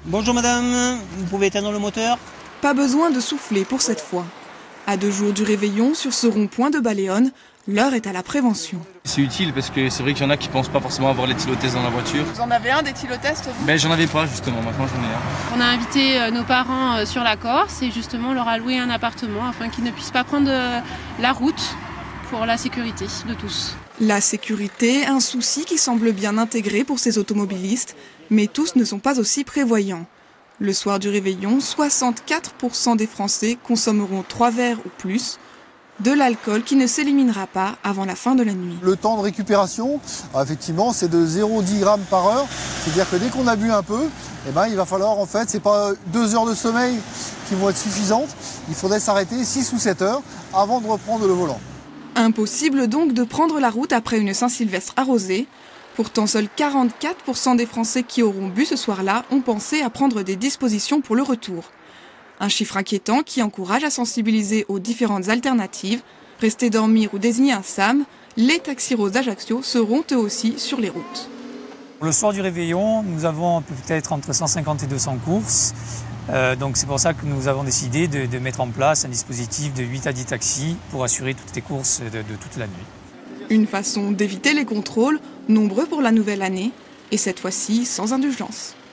Bonjour madame, vous pouvez éteindre le moteur? Pas besoin de souffler pour cette fois. À 2 jours du réveillon, sur ce rond-point de Baléone, l'heure est à la prévention. C'est utile parce que c'est vrai qu'il y en a qui pensent pas forcément avoir l'éthylotest dans la voiture. Vous en avez un d'éthylotest vous? Ben j'en avais pas justement, maintenant j'en ai un. On a invité nos parents sur la Corse et justement leur a loué un appartement afin qu'ils ne puissent pas prendre la route pour la sécurité de tous. La sécurité, un souci qui semble bien intégré pour ces automobilistes, mais tous ne sont pas aussi prévoyants. Le soir du réveillon, 64% des Français consommeront 3 verres ou plus, de l'alcool qui ne s'éliminera pas avant la fin de la nuit. Le temps de récupération, effectivement, c'est de 0,10 grammes par heure. C'est-à-dire que dès qu'on a bu un peu, il va falloir, en fait, c'est pas 2 heures de sommeil qui vont être suffisantes. Il faudrait s'arrêter 6 ou 7 heures avant de reprendre le volant. Impossible donc de prendre la route après une Saint-Sylvestre arrosée. Pourtant, seuls 44% des Français qui auront bu ce soir-là ont pensé à prendre des dispositions pour le retour. Un chiffre inquiétant qui encourage à sensibiliser aux différentes alternatives. Rester dormir ou désigner un SAM, les taxis roses d'Ajaccio seront eux aussi sur les routes. Le soir du réveillon, nous avons peut-être entre 150 et 200 courses. Donc c'est pour ça que nous avons décidé de mettre en place un dispositif de 8 à 10 taxis pour assurer toutes les courses de toute la nuit. Une façon d'éviter les contrôles, nombreux pour la nouvelle année, et cette fois-ci sans indulgence.